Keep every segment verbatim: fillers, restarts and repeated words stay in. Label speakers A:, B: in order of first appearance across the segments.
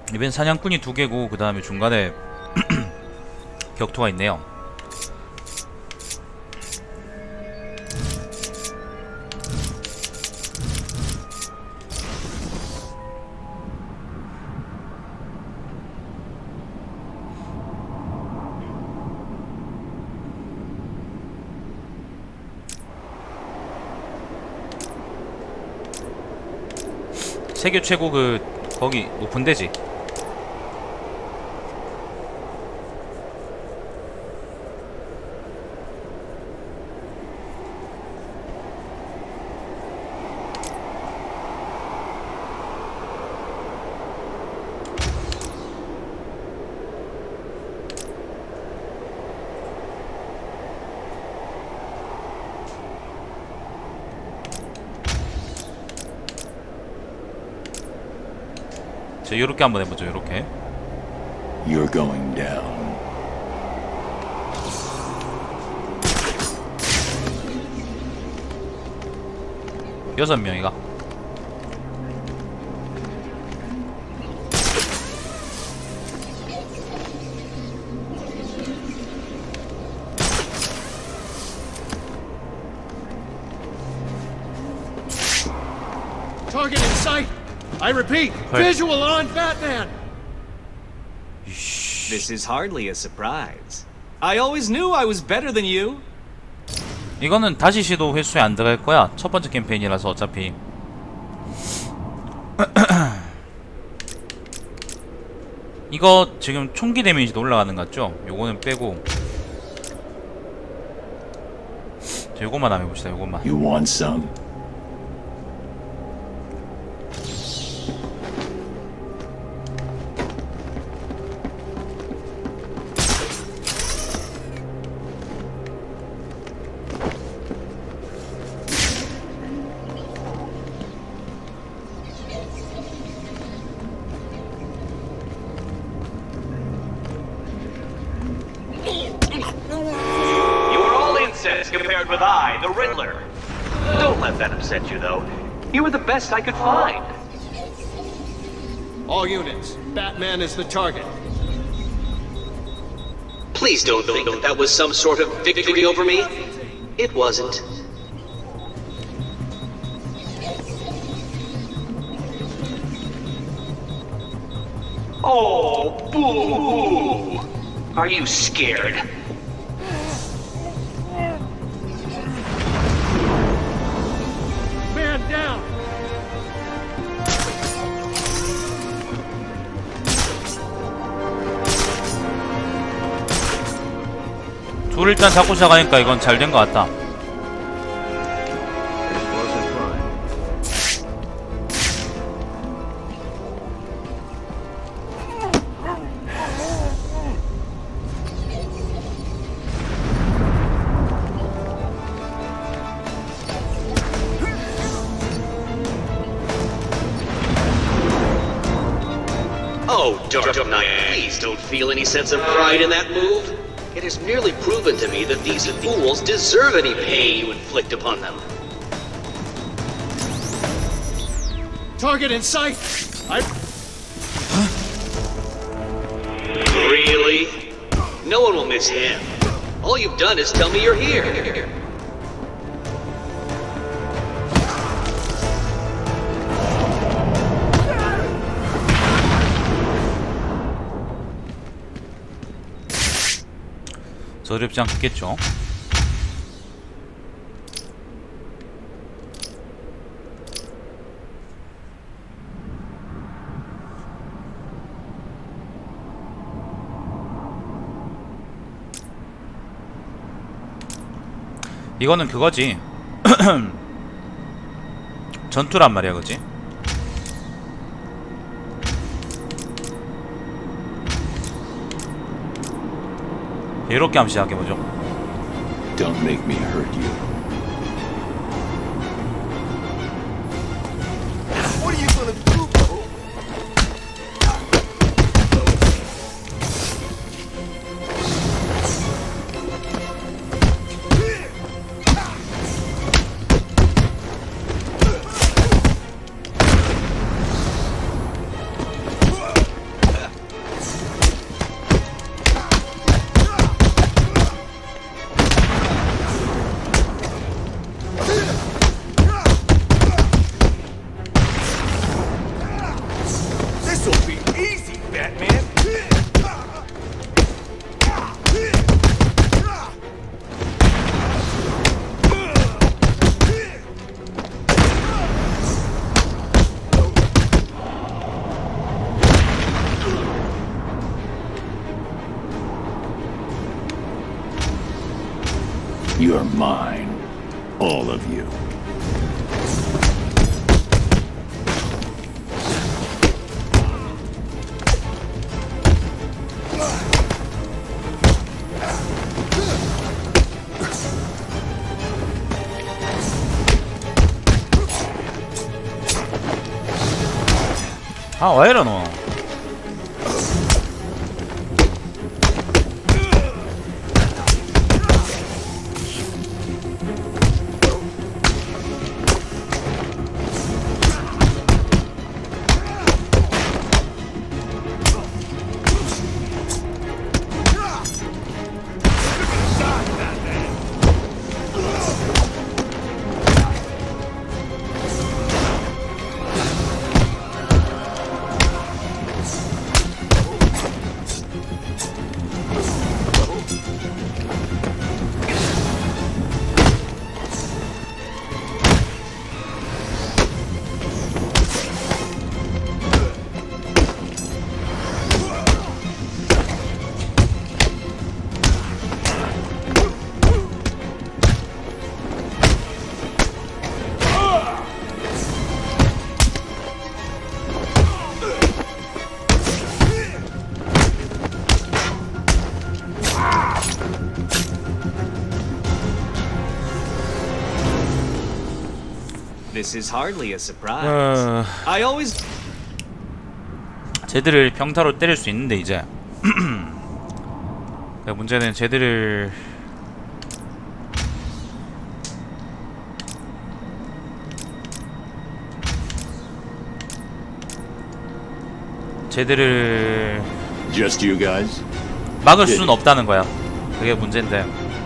A: 이번엔 사냥꾼이 두 개고 그 다음에 중간에 격투가 있네요. 세계 최고 그 거기 높은 데지. 자, 요렇게 한번 해보죠. 요렇게.
B: You're going down.
A: 여섯 명이가.
C: Target in sight. I repeat, visual on Batman.
D: This is hardly a surprise. I always knew I was better than you.
A: 이거는 다시 시도 횟수에 안 들어갈 거야. 첫 번째 캠페인이라서 어차피. 이거 지금 총기 데미지도 올라가는 것 같죠? 요거는 빼고. 자, 요것만 한번 해봅시다. 요것만.
B: You want some?
E: Compared with I, the Riddler. Don't let that upset you, though. You were the best I could find.
C: All units, Batman is the target.
F: Please don't think that that was some sort of victory over me. It wasn't.
E: Oh, boo! Are you scared?
C: Man down.
A: 둘 일단 잡고 시작하니까 이건 잘 된 것 같다.
F: Oh, Dark Knight, please don't feel any sense of pride in that move. It has merely proven to me that these fools deserve any pain you inflict upon them.
C: Target in sight. I...
F: Really? No one will miss him. All you've done is tell me you're here.
A: 어렵지 않겠죠. 이거는 그거지. 전투란 말이야, 그지? 이렇게 한번 시작해보죠.
B: Don't make me hurt you.
C: What are you gonna do, bro? This'll be easy, Batman.
B: You're mine. All of you.
A: 아, 왜 이러 너?
D: This is hardly a surprise.
A: 어...
D: I always.
A: 쟤들을 병타로 때릴 수 있는데 이제 문제는 쟤들을 쟤들을
B: Just you guys?
A: 막을 수는 없다는 거야. 그게 문제인데.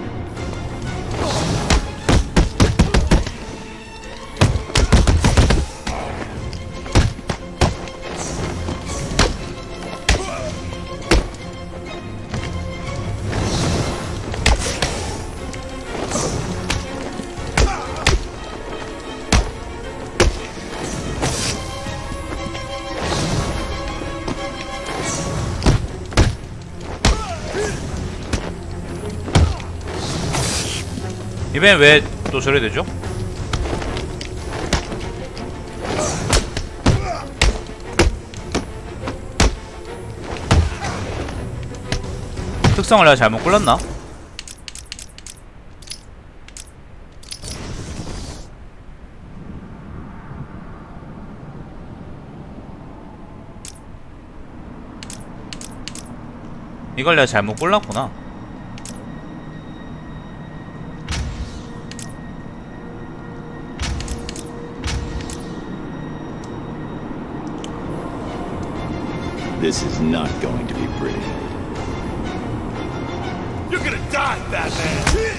A: 이번엔 왜 또 저래 되죠? 특성을 내가 잘못 골랐나? 이걸 내가 잘못 골랐구나.
B: This is not going to be pretty.
C: You're gonna die, Batman!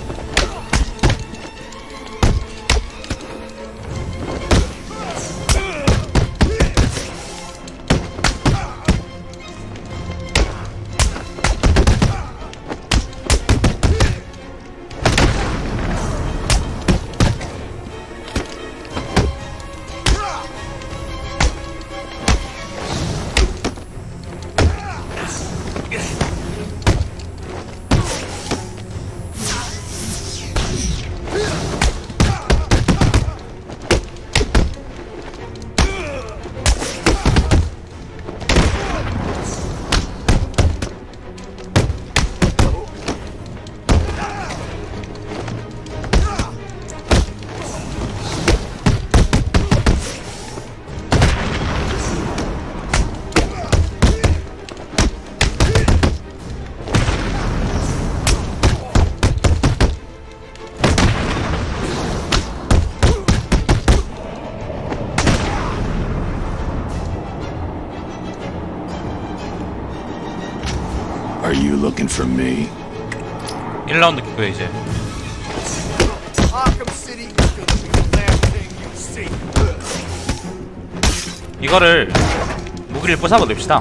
B: Are you looking for me?
A: 일 라운드 킥고요 이제.
C: Arkham City is gonna be the last thing you see.
A: 이거를 무기를 뽀사버립시다.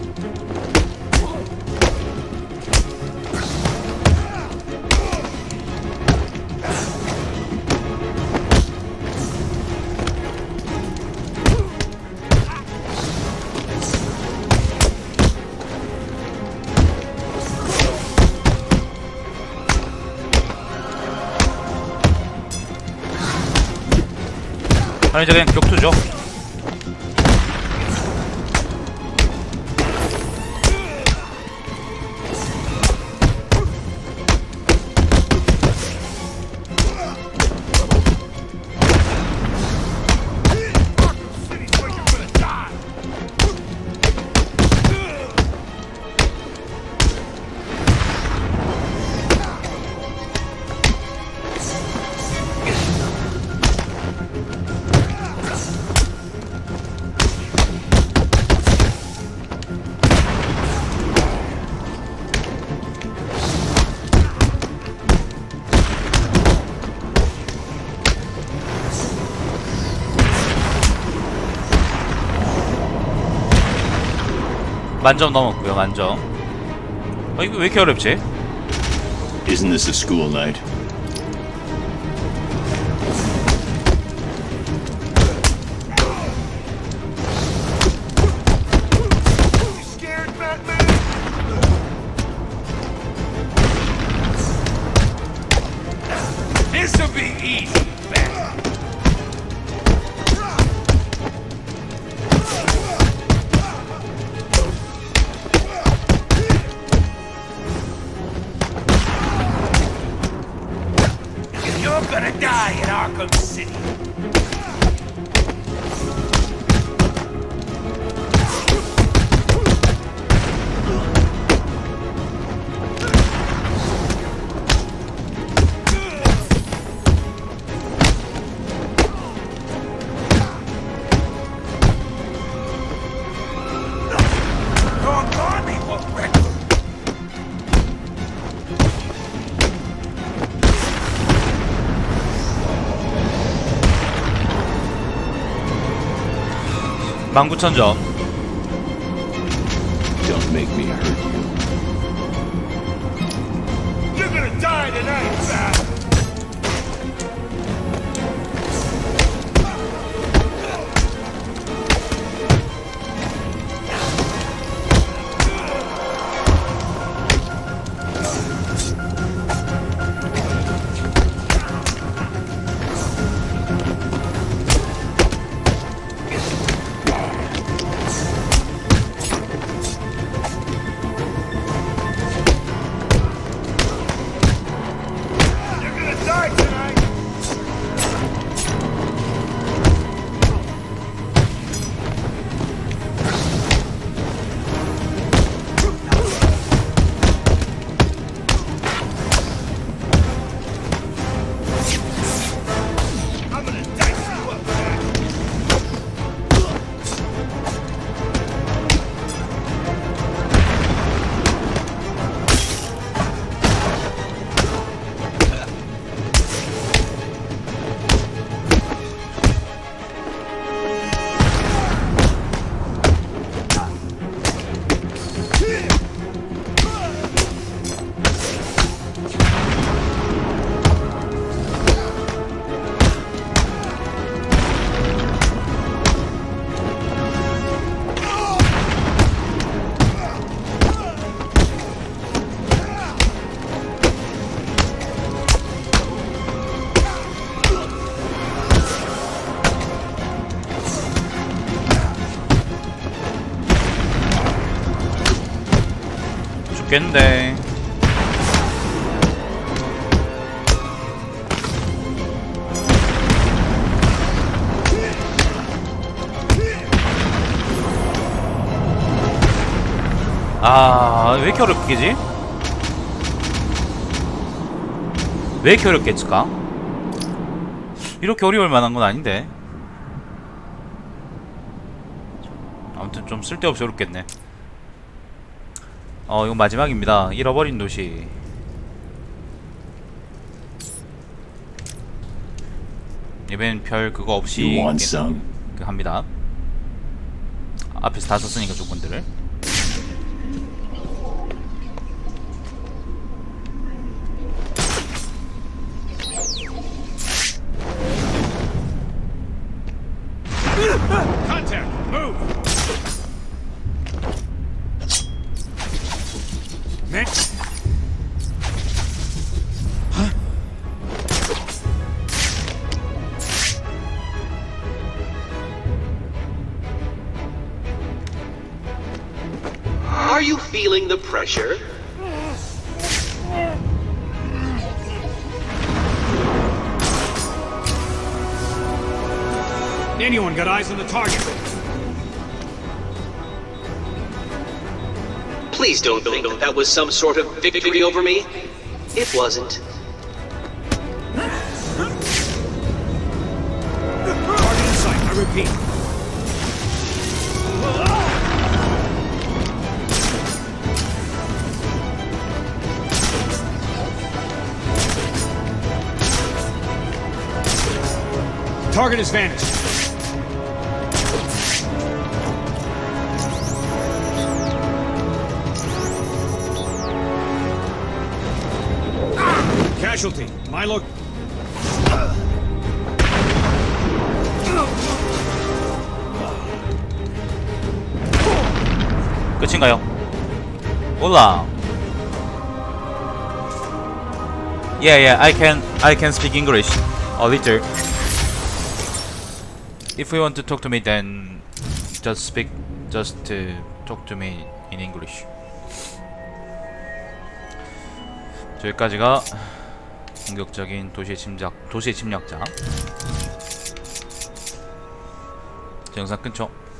A: 아니 이제 그냥 격투죠. 만점 넘었고요. 만점. 아 이거 왜 이렇게 어렵지?
B: Isn't this a school night?
C: This'll be easy. You're gonna die in Arkham City. Your army will wreck.
A: 만 구천 점.
B: Don't make me hurt you.
C: You're gonna die tonight, Bat. You're gonna die tonight. I'm gonna dice you up, Bat.
A: 죽겠는데. 아, 왜 이렇게 어렵게 깨지? 왜 이렇게 어렵게 했을까? 이렇게 어려울 만한 건 아닌데. 아무튼 좀 쓸데없이 어렵겠네. 어, 이건 마지막입니다. 잃어버린 도시. 이번엔 별 그거 없이
B: You want some?
A: 그 합니다. 앞에서 다 썼으니까 조건들을.
C: Contact! Move! Next!
F: Are you feeling the pressure?
C: Anyone got eyes on the target?
F: Please don't think that that was some sort of victory over me. It wasn't.
C: Target in sight, I repeat. Target has vanished. Casualty. Milo.
A: 끝인가요? 몰라. Yeah, yeah, I can, I can speak English a little. If you want to talk to me, then just speak, just uh, talk to me in English. 여기까지가 공격적인 도시의 침략, 도시의 침략자. 영상 끊죠.